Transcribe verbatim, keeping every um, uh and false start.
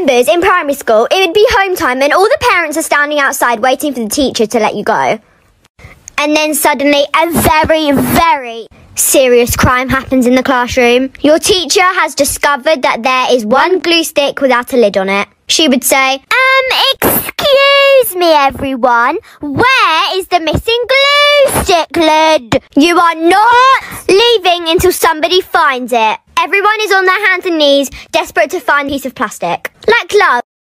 remembers in primary school, it would be home time and all the parents are standing outside waiting for the teacher to let you go. And then suddenly a very, very serious crime happens in the classroom. Your teacher has discovered that there is one glue stick without a lid on it. She would say, Um, excuse me everyone, where is the missing glue stick lid? You are not leaving until somebody finds it. Everyone is on their hands and knees, desperate to find a piece of plastic. Like love.